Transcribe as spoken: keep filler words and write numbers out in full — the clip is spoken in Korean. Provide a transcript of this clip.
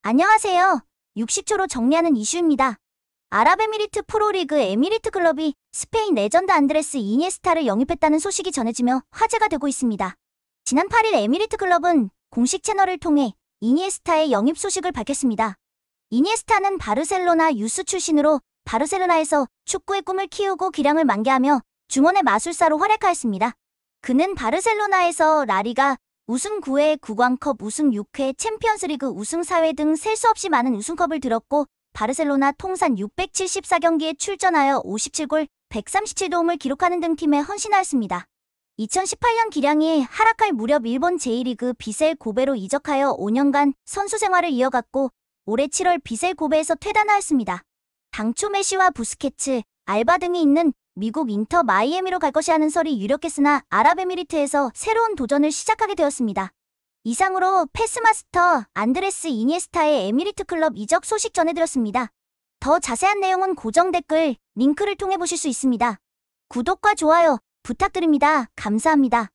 안녕하세요. 육십 초로 정리하는 이슈입니다. 아랍에미리트 프로리그 에미리트 클럽이 스페인 레전드 안드레스 이니에스타를 영입했다는 소식이 전해지며 화제가 되고 있습니다. 지난 팔 일 에미리트 클럽은 공식 채널을 통해 이니에스타의 영입 소식을 밝혔습니다. 이니에스타는 바르셀로나 유스 출신으로 바르셀로나에서 축구의 꿈을 키우고 기량을 만개하며 중원의 마술사로 활약하였습니다. 그는 바르셀로나에서 라리가 우승 구 회, 구광컵 우승 육 회, 챔피언스리그 우승 사 회 등 셀 수 없이 많은 우승컵을 들었고 바르셀로나 통산 육백칠십사 경기에 출전하여 오십칠 골, 백삼십칠 도움을 기록하는 등 팀에 헌신하였습니다. 이천십팔 년 기량이 하락할 무렵 일본 제이 리그 비셀 고베로 이적하여 오 년간 선수 생활을 이어갔고 올해 칠 월 비셀 고베에서 퇴단하였습니다. 당초 메시와 부스케츠, 알바 등이 있는 미국 인터 마이애미로 갈 것이라는 설이 유력했으나 아랍에미리트에서 새로운 도전을 시작하게 되었습니다. 이상으로 패스마스터 안드레스 이니에스타의 에미리트 클럽 이적 소식 전해드렸습니다. 더 자세한 내용은 고정 댓글, 링크를 통해 보실 수 있습니다. 구독과 좋아요 부탁드립니다. 감사합니다.